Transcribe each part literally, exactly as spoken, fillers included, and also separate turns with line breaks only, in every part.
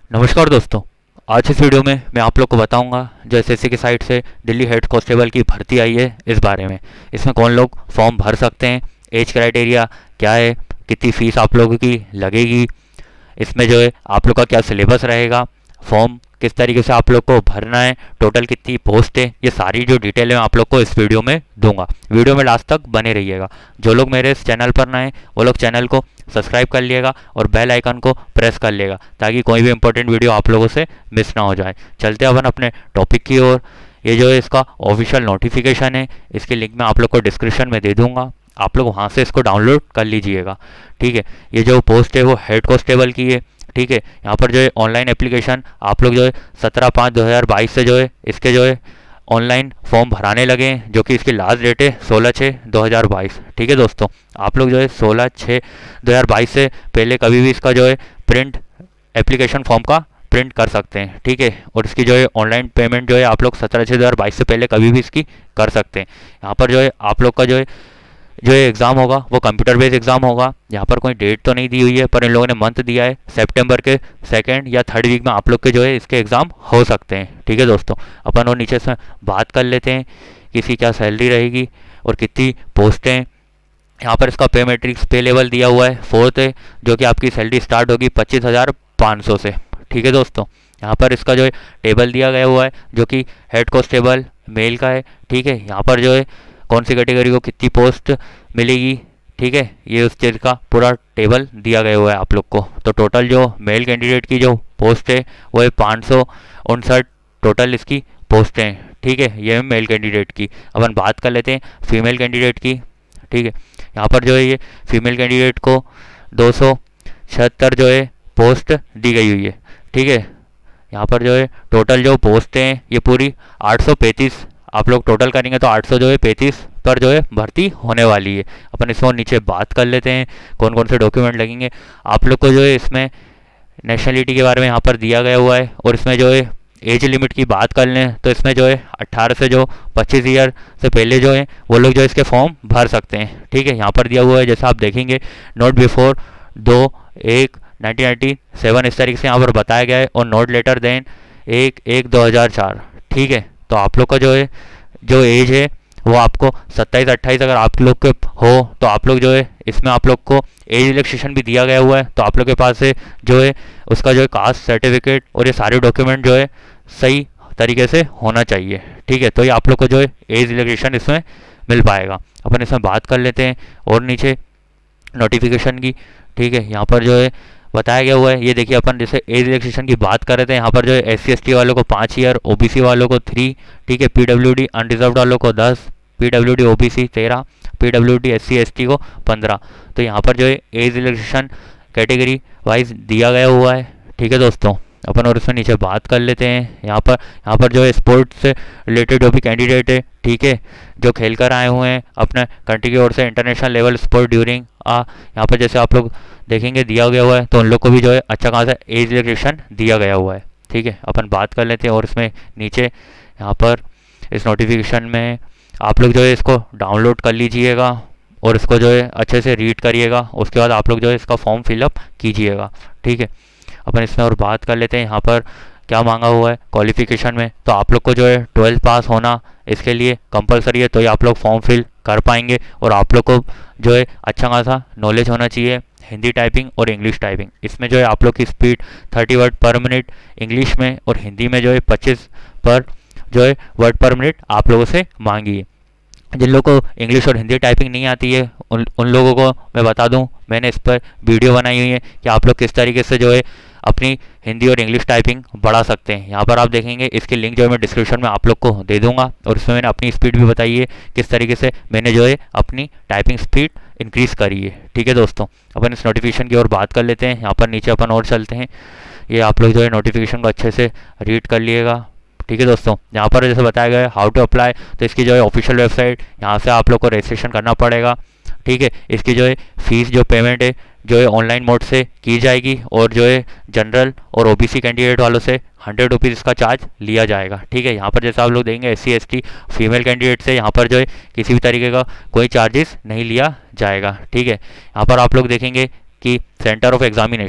नमस्कार दोस्तों। आज इस वीडियो में मैं आप लोग को बताऊंगा जो एसएससी की साइट से दिल्ली हेड कांस्टेबल की भर्ती आई है इस बारे में। इसमें कौन लोग फॉर्म भर सकते हैं, एज क्राइटेरिया क्या है, कितनी फ़ीस आप लोगों की लगेगी, इसमें जो है आप लोग का क्या सिलेबस रहेगा, फॉर्म किस तरीके से आप लोग को भरना है, टोटल कितनी पोस्ट है, ये सारी जो डिटेल है मैं आप लोग को इस वीडियो में दूंगा। वीडियो में लास्ट तक बने रहिएगा। जो लोग मेरे इस चैनल पर नए हैं वो लोग चैनल को सब्सक्राइब कर लिएगा और बेल आइकन को प्रेस कर लेगा ताकि कोई भी इंपॉर्टेंट वीडियो आप लोगों से मिस ना हो जाए। चलते हैं अपन अपने टॉपिक की ओर। ये जो है इसका ऑफिशियल नोटिफिकेशन है, इसकी लिंक मैं आप लोग को डिस्क्रिप्शन में दे दूंगा, आप लोग वहाँ से इसको डाउनलोड कर लीजिएगा। ठीक है, ये जो पोस्ट है वो हेड कांस्टेबल की है। ठीक है, यहाँ पर जो है ऑनलाइन एप्लीकेशन आप लोग जो है सत्रह पाँच दो हज़ार बाईस से जो है इसके जो है ऑनलाइन फॉर्म भराने लगे हैं, जो कि इसकी लास्ट डेट है सोलह छः दो हज़ार बाईस। ठीक है दोस्तों, आप लोग जो है सोलह छः दो हज़ार बाईस से पहले कभी भी इसका जो है प्रिंट एप्लीकेशन फॉर्म का प्रिंट कर सकते हैं। ठीक है, और इसकी जो है ऑनलाइन पेमेंट जो है आप लोग सत्रह छः दो हज़ार बाईस से पहले कभी भी इसकी कर सकते हैं। यहाँ पर जो है आप लोग का जो है जो ये एग्ज़ाम होगा वो कंप्यूटर बेस्ड एग्ज़ाम होगा। यहाँ पर कोई डेट तो नहीं दी हुई है, पर इन लोगों ने मंथ दिया है, सितंबर के सेकंड या थर्ड वीक में आप लोग के जो है इसके एग्ज़ाम हो सकते हैं। ठीक है दोस्तों, अपन और नीचे से बात कर लेते हैं कि इसकी क्या सैलरी रहेगी और कितनी पोस्टें हैं। यहाँ पर इसका पे मैट्रिक्स पे लेवल दिया हुआ है, फोर्थ है, जो कि आपकी सैलरी स्टार्ट होगी पच्चीस हज़ार पाँच सौ से। ठीक है दोस्तों, यहाँ पर इसका जो है टेबल दिया गया हुआ है जो कि हेड कांस्टेबल मेल का है। ठीक है, यहाँ पर जो है कौन सी कैटेगरी को कितनी पोस्ट मिलेगी, ठीक है, ये उस चीज़ का पूरा टेबल दिया गया हुआ है आप लोग को। तो टोटल जो मेल कैंडिडेट की जो पोस्ट है वो है पाँच सौ उनसठ टोटल इसकी पोस्टें हैं। ठीक है, ये है मेल कैंडिडेट की। अपन बात कर लेते हैं फीमेल कैंडिडेट की। ठीक है, यहाँ पर जो है ये फीमेल कैंडिडेट को दो सौ छिहत्तर जो है पोस्ट दी गई हुई है। ठीक है, यहाँ पर जो है टोटल जो पोस्टें हैं ये पूरी आठ सौ पैंतीस आप लोग टोटल करेंगे तो आठ सौ जो है पैंतीस पर जो है भर्ती होने वाली है। अपन इसमें नीचे बात कर लेते हैं कौन कौन से डॉक्यूमेंट लगेंगे। आप लोग को जो है इसमें नेशनलिटी के बारे में यहाँ पर दिया गया हुआ है, और इसमें जो है एज लिमिट की बात कर लें तो इसमें जो है अट्ठारह से जो पच्चीस ईयर से पहले जो है वो लोग जो इसके फॉर्म भर सकते हैं। ठीक है, यहाँ पर दिया हुआ है जैसे आप देखेंगे नोट बिफोर दो एक नाइनटीन नाइन्टी सेवन इस तरीके से यहाँ पर बताया गया है, और नोट लेटर देन एक एक दो हज़ार चार। ठीक है, तो आप लोग का जो है जो एज है वो आपको सत्ताईस अट्ठाईस अगर आप लोग के हो तो आप लोग जो है इसमें आप लोग को एज रिलैक्सेशन भी दिया गया हुआ है। तो आप लोग के पास से जो है उसका जो है कास्ट सर्टिफिकेट और ये सारे डॉक्यूमेंट जो है सही तरीके से होना चाहिए। ठीक है, तो ये आप लोग को जो है एज रिलैक्सेशन इसमें मिल पाएगा। अपन इसमें बात कर लेते हैं और नीचे नोटिफिकेशन की। ठीक है, यहाँ पर जो है बताया गया हुआ है, ये देखिए अपन जैसे एज रिलैक्सेशन की बात कर रहे थे, यहाँ पर जो है एस सी एस टी वालों को पाँच ईयर, ओ बी सी वालों को थ्री, ठीक है, पी डब्ल्यू डी अनरिजर्व्ड वालों को दस, P W D O B C तेरह, P W D S C S T को पंद्रह। तो यहाँ पर जो है एज रिलैक्सेशन कैटेगरी वाइज दिया गया हुआ है। ठीक है दोस्तों, अपन और इसमें नीचे बात कर लेते हैं। यहाँ पर यहाँ पर जो है स्पोर्ट्स से रिलेटेड जो भी कैंडिडेट है, ठीक है, जो खेल कर आए हुए हैं अपने कंट्री की ओर से इंटरनेशनल लेवल स्पोर्ट ड्यूरिंग आ यहाँ पर जैसे आप लोग देखेंगे दिया गया हुआ है, तो उन लोग को भी जो है अच्छा खासा एज रिलैक्सेशन दिया गया हुआ है। ठीक है, अपन बात कर लेते हैं और इसमें नीचे यहाँ पर इस नोटिफिकेशन में आप लोग जो है इसको डाउनलोड कर लीजिएगा और इसको जो है अच्छे से रीड करिएगा, उसके बाद आप लोग जो है इसका फॉर्म फिलअप कीजिएगा। ठीक है, अपन इसमें और बात कर लेते हैं यहाँ पर क्या मांगा हुआ है क्वालिफिकेशन में। तो आप लोग को जो है ट्वेल्थ पास होना इसके लिए कंपलसरी है, तो ये आप लोग फॉर्म फिल कर पाएंगे। और आप लोग को जो है अच्छा खासा नॉलेज होना चाहिए हिंदी टाइपिंग और इंग्लिश टाइपिंग। इसमें जो है आप लोग की speed thirty word per minute English में और हिंदी में जो है पच्चीस पर जो है वर्ड पर मिनट आप लोगों से मांगी है। जिन लोगों को इंग्लिश और हिंदी टाइपिंग नहीं आती है उन उन लोगों को मैं बता दूं, मैंने इस पर वीडियो बनाई हुई है कि आप लोग किस तरीके से जो है अपनी हिंदी और इंग्लिश टाइपिंग बढ़ा सकते हैं। यहाँ पर आप देखेंगे इसकी लिंक जो है मैं डिस्क्रिप्शन में आप लोग को दे दूंगा, और इसमें मैंने अपनी स्पीड भी बताई है किस तरीके से मैंने जो है अपनी टाइपिंग स्पीड इंक्रीज़ करी है। ठीक है दोस्तों, अपन इस नोटिफिकेशन की ओर बात कर लेते हैं। यहाँ पर नीचे अपन और चलते हैं, ये आप लोग जो है नोटिफिकेशन को अच्छे से रीड कर लिएगा। ठीक है दोस्तों, यहाँ पर जैसे बताया गया है हाउ टू अप्लाई, तो इसकी जो है ऑफिशियल वेबसाइट, यहाँ से आप लोग को रजिस्ट्रेशन करना पड़ेगा। ठीक है, इसकी जो है फीस जो पेमेंट है जो है ऑनलाइन मोड से की जाएगी, और जो है जनरल और ओबीसी कैंडिडेट वालों से हंड्रेड रुपीज़ इसका चार्ज लिया जाएगा। ठीक है, यहाँ पर जैसा आप लोग देंगे S C S T female candidate से यहाँ पर जो है किसी भी तरीके का कोई चार्जेस नहीं लिया जाएगा। ठीक है, यहाँ पर आप लोग देखेंगे कि सेंटर ऑफ एग्जामिनेशन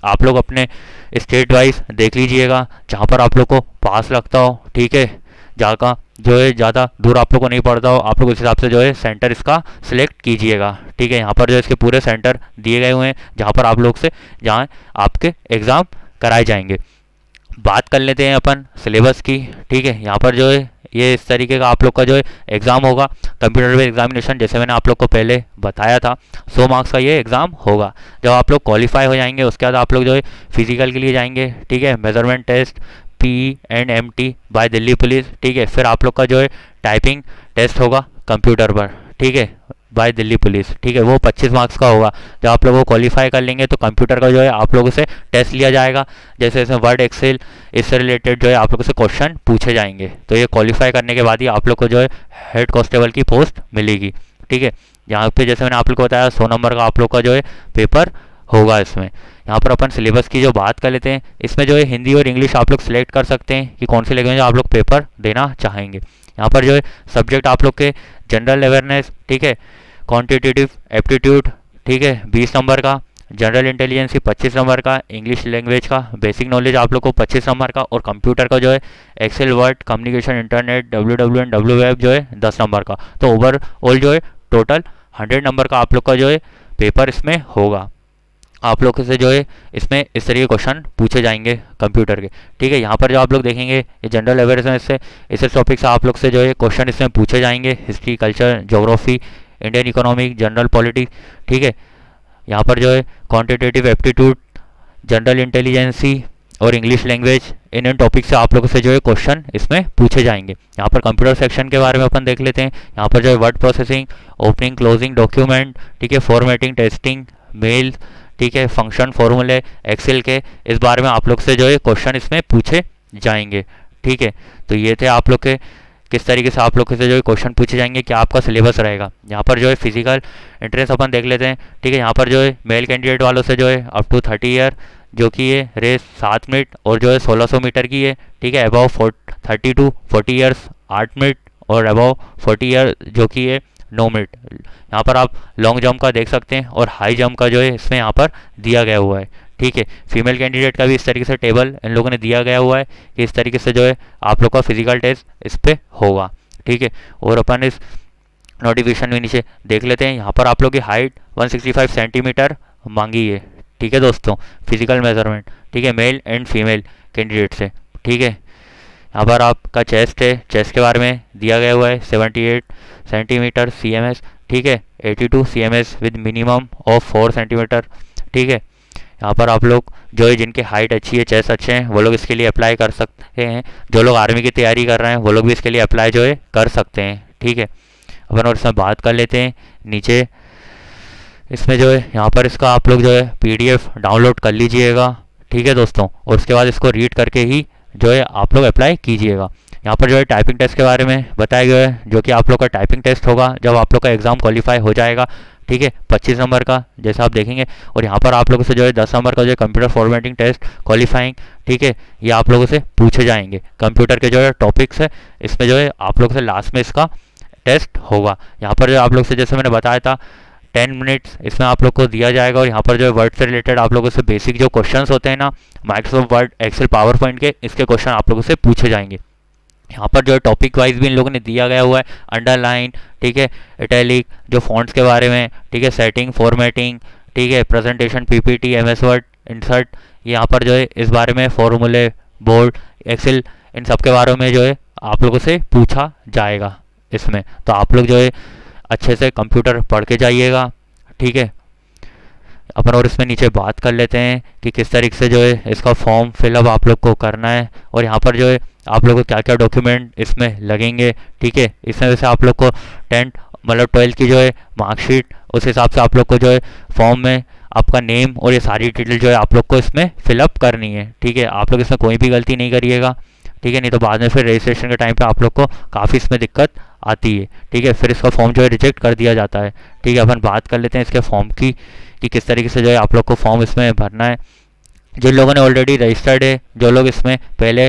आप लोग अपने स्टेट वाइज देख लीजिएगा जहाँ पर आप लोग को पास लगता हो, ठीक है, जहाँ का जो है ज़्यादा दूर आप लोग को नहीं पड़ता हो, आप लोग उस हिसाब से जो है सेंटर इसका सिलेक्ट कीजिएगा, ठीक है। यहाँ पर जो इसके पूरे सेंटर दिए गए हुए हैं जहाँ पर आप लोग से जहाँ आपके एग्ज़ाम कराए जाएंगे। बात कर लेते हैं अपन सिलेबस की, ठीक है। यहाँ पर जो है ये इस तरीके का आप लोग का जो है एग्ज़ाम होगा, कंप्यूटर बेस्ड एग्जामिनेशन, जैसे मैंने आप लोग को पहले बताया था। सौ मार्क्स का ये एग्ज़ाम होगा। जब आप लोग क्वालिफाई हो जाएंगे उसके बाद आप लोग जो है फिजिकल के लिए जाएंगे, ठीक है, measurement test P and M T by Delhi police, ठीक है। फिर आप लोग का जो है टाइपिंग टेस्ट होगा कंप्यूटर पर, ठीक है, बाय दिल्ली पुलिस, ठीक है, वो पच्चीस मार्क्स का होगा। जब आप लोग वो क्वालिफाई कर लेंगे तो कंप्यूटर का जो है आप लोगों से टेस्ट लिया जाएगा, जैसे इसमें वर्ड एक्सेल इससे रिलेटेड जो है आप लोगों से क्वेश्चन पूछे जाएंगे। तो ये क्वालिफाई करने के बाद ही आप लोग को जो है हेड कांस्टेबल की पोस्ट मिलेगी, ठीक है। यहाँ पे जैसे मैंने आप लोग को बताया सौ नंबर का आप लोग का जो है पेपर होगा इसमें। यहाँ पर अपन सिलेबस की जो बात कर लेते हैं, इसमें जो है हिंदी और इंग्लिश आप लोग सिलेक्ट कर सकते हैं कि कौन सी लैंग्वेज आप लोग पेपर देना चाहेंगे। यहाँ पर जो है सब्जेक्ट आप लोग के जनरल अवेयरनेस, ठीक है, क्वांटिटेटिव एप्टीट्यूड, ठीक है, बीस नंबर का, जनरल इंटेलिजेंसी पच्चीस नंबर का, इंग्लिश लैंग्वेज का बेसिक नॉलेज आप लोग को पच्चीस नंबर का, और कंप्यूटर का जो है Excel, Word, communication, internet, W W and W web जो है दस नंबर का। तो ओवरऑल जो है टोटल हंड्रेड नंबर का आप लोग का जो है पेपर इसमें होगा। आप लोग से जो है इसमें इस तरीके के क्वेश्चन पूछे जाएंगे कंप्यूटर के, ठीक है। यहाँ पर जो आप लोग देखेंगे ये जनरल अवेयरनेस से इस टॉपिक से आप लोग से जो है क्वेश्चन इसमें पूछे जाएंगे, history, culture, geography, Indian economic, general politics, ठीक है। यहाँ पर जो है क्वांटिटेटिव एप्टीट्यूड, जनरल इंटेलिजेंसी और इंग्लिश लैंग्वेज, इन इन टॉपिक से आप लोगों से जो है क्वेश्चन इसमें पूछे जाएंगे। यहाँ पर कंप्यूटर सेक्शन के बारे में अपन देख लेते हैं। यहाँ पर जो है word processing, opening closing document, ठीक है, फॉर्मेटिंग, टेस्टिंग, मेल, ठीक है, फंक्शन, फॉर्मूले, एक्सेल के, इस बारे में आप लोग से जो है क्वेश्चन इसमें पूछे जाएंगे, ठीक है। तो ये थे आप लोग के किस तरीके से आप लोग से जो है क्वेश्चन पूछे जाएंगे, क्या आपका सिलेबस रहेगा। यहाँ पर जो है फिजिकल एंट्रेंस अपन देख लेते हैं, ठीक है। यहाँ पर जो है मेल कैंडिडेट वालों से जो है अप टू थर्टी ईयर जो कि ये रेस सात मिनट और जो है सोलह सौ मीटर की है, ठीक है। About four thirty to forty years आठ मिनट और अबाउ फोर्टी ईयर जो कि है नौ मिनट। यहाँ पर आप लॉन्ग जंप का देख सकते हैं और हाई जंप का जो है इसमें यहाँ पर दिया गया हुआ है, ठीक है। फीमेल कैंडिडेट का भी इस तरीके से टेबल इन लोगों ने दिया गया हुआ है कि इस तरीके से जो है आप लोग का फिजिकल टेस्ट इस पर होगा, ठीक है। और अपन इस नोटिफिकेशन में नीचे देख लेते हैं। यहाँ पर आप लोग की हाइट एक सौ पैंसठ सेंटीमीटर मांगी है, ठीक है दोस्तों, फिजिकल मेजरमेंट, ठीक है, मेल एंड फीमेल कैंडिडेट से, ठीक है। यहाँ पर आपका चेस्ट है, चेस्ट के बारे में दिया गया हुआ है अठहत्तर सेंटीमीटर सी एम एस, ठीक है, बयासी C M S with minimum of four centimetre, ठीक है। यहाँ पर आप लोग जो है जिनकी हाइट अच्छी है, चेस्ट अच्छे हैं, वो लोग इसके लिए अप्लाई कर सकते हैं। जो लोग आर्मी की तैयारी कर रहे हैं वो लोग भी इसके लिए अप्लाई जो है कर सकते हैं, ठीक है। अपन और इसमें बात कर लेते हैं नीचे इसमें जो है यहाँ पर इसका आप लोग जो है पीडीएफ डाउनलोड कर लीजिएगा, ठीक है दोस्तों, और उसके बाद इसको रीड करके ही जो है आप लोग अप्लाई कीजिएगा। यहाँ पर जो है टाइपिंग टेस्ट के बारे में बताया गया है, जो कि आप लोग का टाइपिंग टेस्ट होगा जब आप लोग का एग्ज़ाम क्वालिफाई हो जाएगा, ठीक है, पच्चीस नंबर का जैसा आप देखेंगे। और यहाँ पर आप लोगों से जो है दस नंबर का जो है कंप्यूटर फॉर्मेटिंग टेस्ट क्वालिफाइंग, ठीक है, ये आप लोगों से पूछे जाएंगे। कंप्यूटर के जो है टॉपिक्स है इसमें जो है आप लोग से लास्ट में इसका टेस्ट होगा। यहाँ पर जो आप लोग से जैसे मैंने बताया था टेन मिनट्स इसमें आप लोग को दिया जाएगा। और यहाँ पर जो है वर्ड से रिलेटेड आप लोगों से बेसिक जो क्वेश्चंस होते हैं ना Microsoft Word, Excel, PowerPoint के, इसके क्वेश्चन आप लोगों से पूछे जाएंगे। यहाँ पर जो है टॉपिक वाइज भी इन लोगों ने दिया गया हुआ है, अंडरलाइन, ठीक है, इटैलिक, जो फॉन्ट्स के बारे में, ठीक है, सेटिंग, फॉर्मेटिंग, ठीक है, presentation, PPT, MS Word, insert, यहाँ पर जो है इस बारे में फॉर्मूले, बोर्ड, एक्सेल, इन सब के बारे में जो है आप लोगों से पूछा जाएगा इसमें। तो आप लोग जो है अच्छे से कंप्यूटर पढ़ के जाइएगा, ठीक है। अपन और इसमें नीचे बात कर लेते हैं कि किस तरीके से जो है इसका फॉर्म फिलअप आप लोग को करना है और यहाँ पर जो है आप लोग को क्या क्या डॉक्यूमेंट इसमें लगेंगे, ठीक है। इसमें वैसे आप लोग को टेंथ मतलब ट्वेल्थ की जो है मार्कशीट, उस हिसाब से आप लोग को जो है फॉर्म में आपका नेम और ये सारी डिटेल जो है आप लोग को इसमें फिलअप करनी है, ठीक है। आप लोग इसमें कोई भी गलती नहीं करिएगा, ठीक है, नहीं तो बाद में फिर रजिस्ट्रेशन के टाइम पे आप लोग को काफ़ी इसमें दिक्कत आती है, ठीक है। फिर इसका फॉर्म जो है रिजेक्ट कर दिया जाता है, ठीक है। अपन बात कर लेते हैं इसके फॉर्म की कि किस तरीके से जो है आप लोग को फॉर्म इसमें भरना है। जिन लोगों ने ऑलरेडी रजिस्टर्ड है, जो लोग इसमें पहले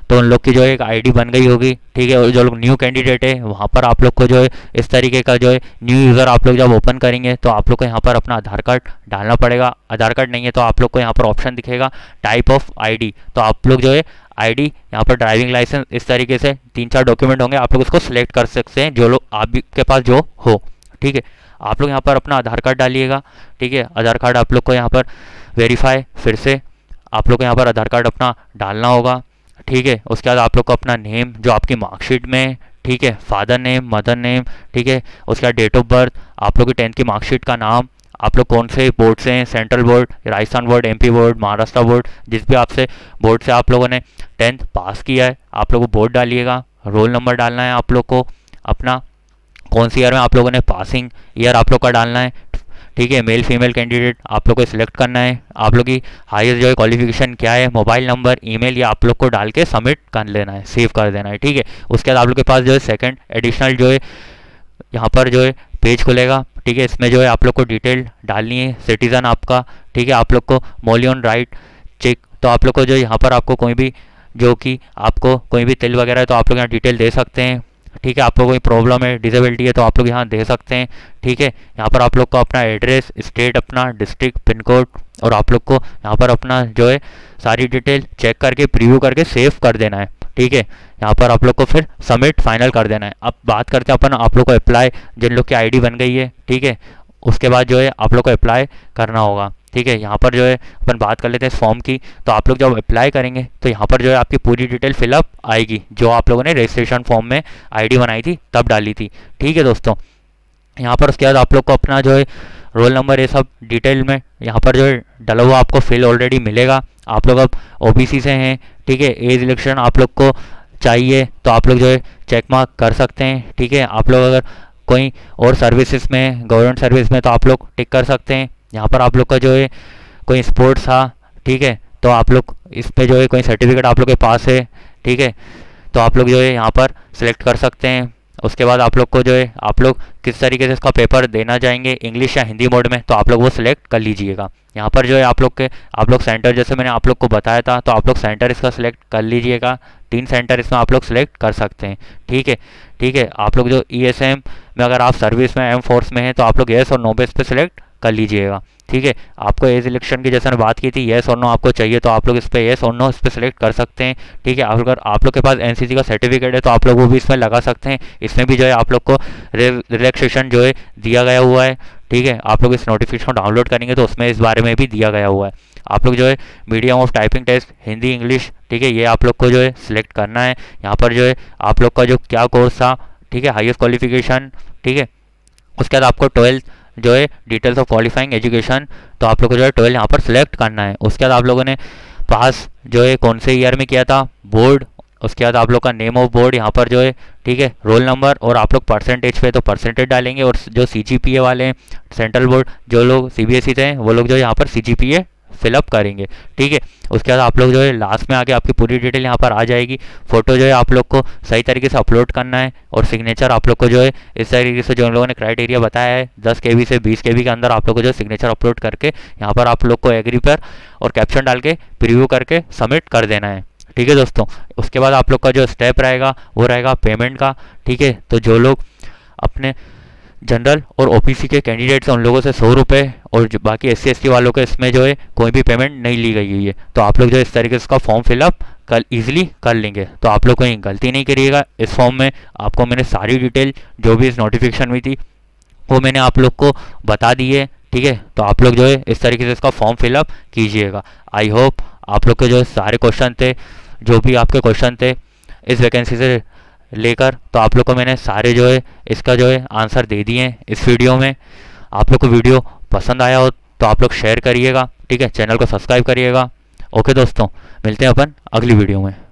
तो उन लोग की जो है एक आईडी बन गई होगी, ठीक है। और जो लोग न्यू कैंडिडेट है वहाँ पर आप लोग को जो है इस तरीके का जो है न्यू यूज़र आप लोग जब ओपन करेंगे तो आप लोग को यहाँ पर अपना आधार कार्ड डालना पड़ेगा। आधार कार्ड नहीं है तो आप लोग को यहाँ पर ऑप्शन दिखेगा टाइप ऑफ आईडी, तो आप लोग जो है आईडी यहाँ पर ड्राइविंग लाइसेंस, इस तरीके से तीन चार डॉक्यूमेंट होंगे, आप लोग उसको सिलेक्ट कर सकते हैं जो लोग आपके पास जो हो, ठीक है। आप लोग यहाँ पर अपना आधार कार्ड डालिएगा, ठीक है। आधार कार्ड आप लोग को यहाँ पर वेरीफाई, फिर से आप लोग को यहाँ पर आधार कार्ड अपना डालना होगा, ठीक है। उसके बाद आप लोग को अपना नेम जो आपकी मार्कशीट में, ठीक है, फादर नेम, मदर नेम, ठीक है। उसके बाद डेट ऑफ बर्थ, आप लोग की टेंथ की मार्कशीट का नाम, आप लोग कौन से बोर्ड से हैं, central board, Rajasthan board, MP board, Maharashtra board, जिस भी आपसे बोर्ड से आप लोगों ने टेंथ पास किया है, आप लोग को बोर्ड डालिएगा। रोल नंबर डालना है आप लोग को, अपना कौन सी ईयर में आप लोगों ने पासिंग ईयर आप लोग का डालना है, ठीक है। मेल फीमेल कैंडिडेट आप लोग को सिलेक्ट करना है। आप लोग की हाईएस्ट जो है क्वालिफिकेशन क्या है, मोबाइल नंबर, ईमेल, ये आप लोग को डाल के सबमिट कर लेना है, सेव कर देना है, ठीक है। उसके बाद आप लोग के पास जो है सेकंड एडिशनल जो है यहाँ पर जो है पेज खुलेगा, ठीक है। इसमें जो है आप लोग को डिटेल डालनी है, सिटीज़न आपका, ठीक है। आप लोग को मोलियन राइट चेक, तो आप लोग को जो यहाँ पर आपको कोई भी जो कि आपको कोई भी तिल वगैरह है तो आप लोग यहाँ डिटेल दे सकते हैं, ठीक है। आपको कोई प्रॉब्लम है, डिसेबिलिटी है तो आप लोग यहाँ दे सकते हैं, ठीक है। यहाँ पर आप लोग को अपना एड्रेस, स्टेट, अपना डिस्ट्रिक्ट, पिन कोड, और आप लोग को यहाँ पर अपना जो है सारी डिटेल चेक करके प्रीव्यू करके सेव कर देना है, ठीक है। यहाँ पर आप लोग को फिर सबमिट फाइनल कर देना है। अब बात करते हैं अपन आप लोग को अप्लाई, जिन लोग की आईडी बन गई है, ठीक है, उसके बाद जो है आप लोग को अप्लाई करना होगा, ठीक है। यहाँ पर जो है अपन बात कर लेते हैं इस फॉर्म की। तो आप लोग जब अप्लाई करेंगे तो यहाँ पर जो है आपकी पूरी डिटेल फिलअप आएगी जो आप लोगों ने रजिस्ट्रेशन फॉर्म में आईडी बनाई थी तब डाली थी, ठीक है दोस्तों। यहाँ पर उसके बाद आप लोग को अपना जो है रोल नंबर, ये सब डिटेल में यहाँ पर जो है डला हुआ आपको फिल ऑलरेडी मिलेगा। आप लोग अब ओबीसी से हैं, ठीक है। एज इलेक्शन आप लोग को चाहिए तो आप लोग जो है चेक मार्क कर सकते हैं, ठीक है। आप लोग अगर कोई और सर्विसेज में, गवर्नमेंट सर्विस में, तो आप लोग टिक कर सकते हैं। यहाँ पर आप लोग का जो है कोई स्पोर्ट्स था, ठीक है, तो आप लोग इस पे जो है कोई सर्टिफिकेट आप लोग के पास है, ठीक है, तो आप लोग जो है यहाँ पर सिलेक्ट कर सकते हैं। उसके बाद आप लोग को जो है आप लोग किस तरीके से इसका पेपर देना चाहेंगे, इंग्लिश या हिंदी मोड में, तो आप लोग वो सिलेक्ट कर लीजिएगा। यहाँ पर जो है आप लोग के आप लोग सेंटर, जैसे मैंने आप लोग को बताया था, तो आप लोग सेंटर इसका सिलेक्ट कर लीजिएगा। तीन सेंटर इसमें आप लोग सिलेक्ट कर सकते हैं, ठीक है, ठीक है। आप लोग जो ईएसएम में अगर आप सर्विस में, एम फोर्स में हैं, तो आप लोग येस और नो पे इस पर सिलेक्ट कर लीजिएगा, ठीक है। आपको एज इलेक्शन की जैसे मैंने बात की थी, येस और नो आपको चाहिए तो आप लोग इस पर येस और नो इस पर सिलेक्ट कर सकते हैं, ठीक है। अगर आप लोग के पास एनसीसी का सर्टिफिकेट है तो आप लोग वो भी इसमें लगा सकते हैं। इसमें भी जो है आप लोग को रिलैक्सेशन जो है दिया गया हुआ है, ठीक है। आप लोग इस नोटिफिकेशन को डाउनलोड करेंगे तो उसमें इस बारे में भी दिया गया हुआ है। आप लोग जो है medium of typing test Hindi English, ठीक है, ये आप लोग को जो है सिलेक्ट करना है। यहाँ पर जो है आप लोग का जो क्या कोर्स था, ठीक है, हाईएस्ट क्वालिफिकेशन, ठीक है। उसके बाद आपको ट्वेल्थ जो है डिटेल्स ऑफ क्वालिफाइंग एजुकेशन, तो आप लोग को जो है ट्वेल्थ यहाँ पर सिलेक्ट करना है। उसके बाद आप लोगों ने पास जो है कौन से ईयर में किया था, बोर्ड, उसके बाद आप लोग का नेम ऑफ बोर्ड यहाँ पर जो है, ठीक है, रोल नंबर, और आप लोग परसेंटेज पे तो परसेंटेज डालेंगे। और जो सीजीपीए वाले हैं, सेंट्रल बोर्ड, जो लोग सीबीएसई से हैं वो लोग जो यहाँ पर सीजीपीए फिलअप करेंगे, ठीक है। उसके बाद आप लोग जो है लास्ट में आके आपकी पूरी डिटेल यहाँ पर आ जाएगी। फोटो जो है आप लोग को सही तरीके से अपलोड करना है, और सिग्नेचर आप लोग को जो है इस तरीके से जो लोगों ने क्राइटेरिया बताया है दस के बी से बीस के बी के अंदर आप लोग को जो सिग्नेचर अपलोड करके यहाँ पर आप लोग को एग्री पर और कैप्शन डाल के प्रीव्यू करके सबमिट कर देना है, ठीक है दोस्तों। उसके बाद आप लोग का जो स्टेप रहेगा वो रहेगा पेमेंट का, ठीक है। तो जो लोग अपने जनरल और ओबीसी के कैंडिडेट्स हैं उन लोगों से सौ रुपये, और जो बाकी एस सी एस टी वालों के इसमें जो है कोई भी पेमेंट नहीं ली गई हुई है। तो आप लोग जो इस तरीके से इसका फॉर्म फिलअप कल ईजिली कर लेंगे। तो आप लोग कहीं गलती नहीं करिएगा। इस फॉर्म में आपको मैंने सारी डिटेल जो भी इस नोटिफिकेशन में थी वो मैंने आप लोग को बता दी है, ठीक है। तो आप लोग जो है इस तरीके से इसका फॉर्म फिलअप कीजिएगा। आई होप आप लोग के जो सारे क्वेश्चन थे, जो भी आपके क्वेश्चन थे इस वैकेंसी से लेकर, तो आप लोग को मैंने सारे जो है इसका जो है आंसर दे दिए हैं इस वीडियो में। आप लोग को वीडियो पसंद आया हो तो आप लोग शेयर करिएगा, ठीक है, चैनल को सब्सक्राइब करिएगा। ओके दोस्तों, मिलते हैं अपन अगली वीडियो में।